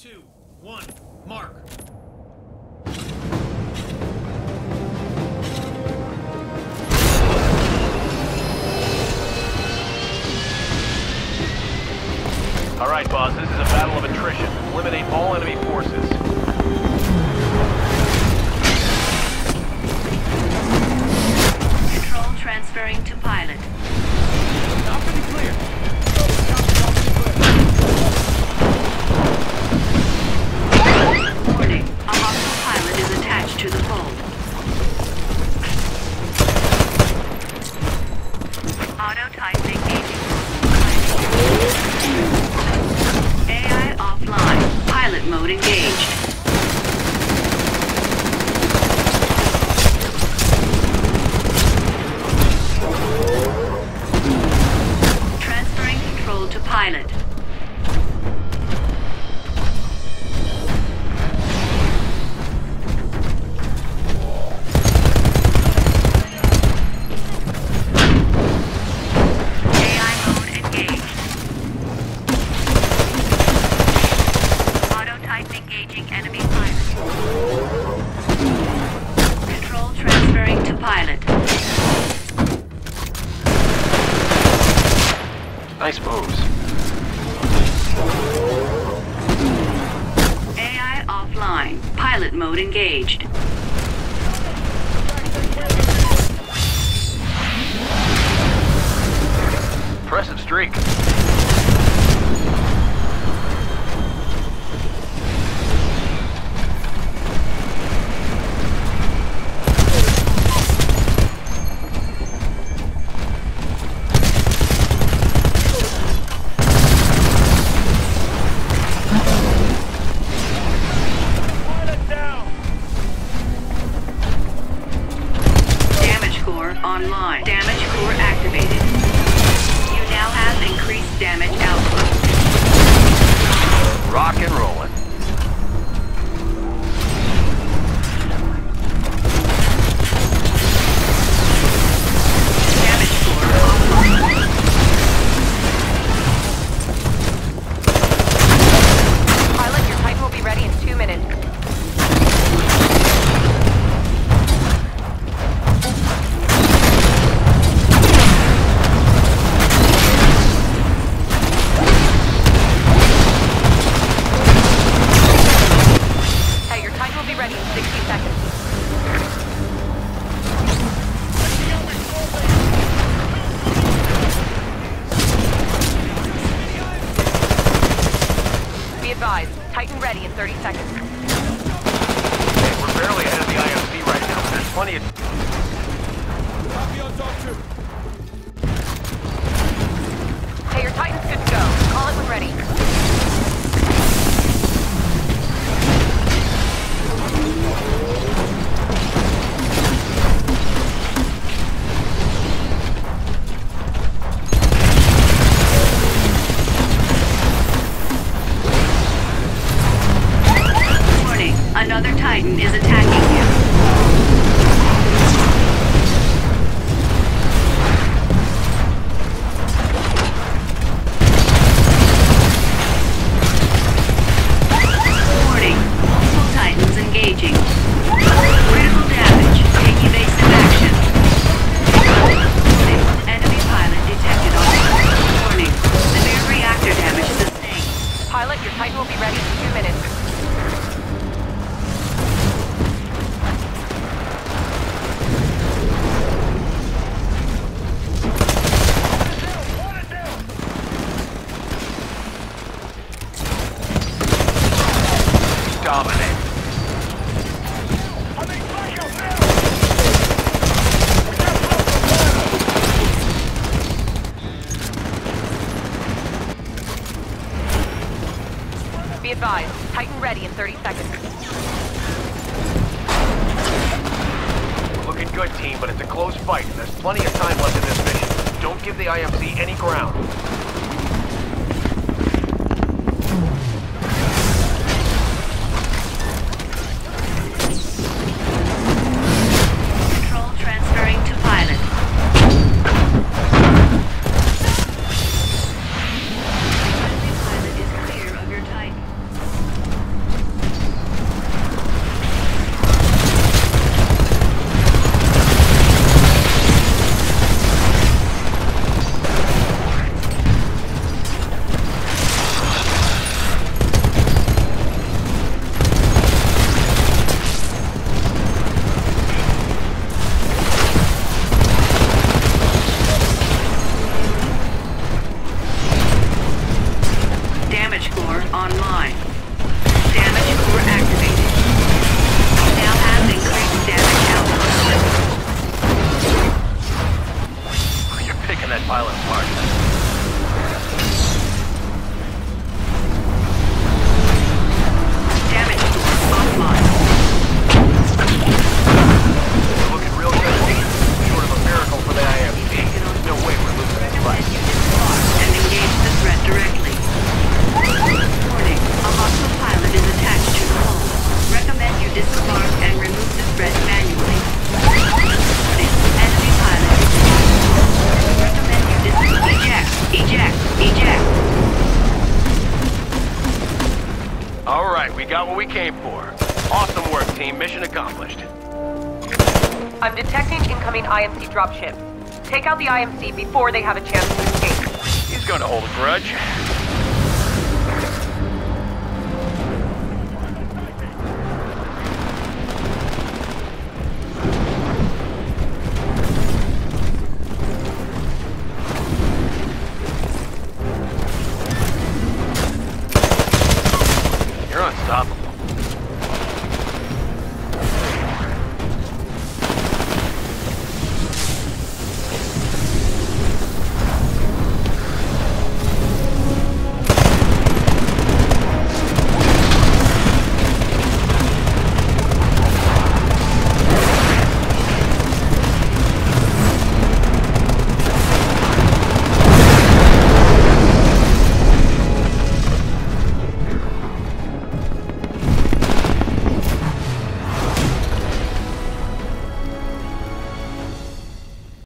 2, 1, mark. All right, boss, this is a battle of attrition. Eliminate all enemy forces. Control transferring to pilot. Company clear. Warning, a hostile pilot is attached to the hull. Auto-type engaging. AI offline. Pilot mode engaged. Transferring control to pilot. AI mode engaged. Auto-type engaging enemy pilot. Control transferring to pilot. Nice moves. AI offline. Pilot mode engaged. Impressive streak. Damage core online. Damage core activated. You now have increased damage output. Rock and rolling. Damage core offline. Pilot, your Titan will be ready in 2 minutes. Hey, your Titan will be ready in 60 seconds. Be advised, Titan ready in 30 seconds. Hey, we're barely ahead of the IMC right now. There's plenty of... Hey, your Titan's good to go. Call it when ready. Warning, another Titan is attacking you. Warning, multiple Titans engaging. Critical damage. Take evasive action. Warning, enemy pilot detected on board. Warning, severe reactor damage sustained. Pilot, your Titan will be ready in 2 minutes. Dominate. Be advised, Titan ready in 30 seconds. We're looking good, team, but it's a close fight, and there's plenty of time left in this mission. Don't give the IMC any ground. Control transferring to pilot. Friendly pilot is clear of your Titan. activated. You now have increased damage output. You're picking that pilot apart. Damage score offline. We're looking real good, team. Short of a miracle for the IMC. There's no way we're losing this fight. And engage the threat directly. Warning, a hostile pilot is attached to the hull. Recommend you disembark and remove the threat manually. Warning, enemy pilot. Recommend you eject. All right, we got what we came for. Awesome work, team. Mission accomplished. I'm detecting incoming IMC dropship. Take out the IMC before they have a chance to escape. He's gonna hold a grudge. You're unstoppable.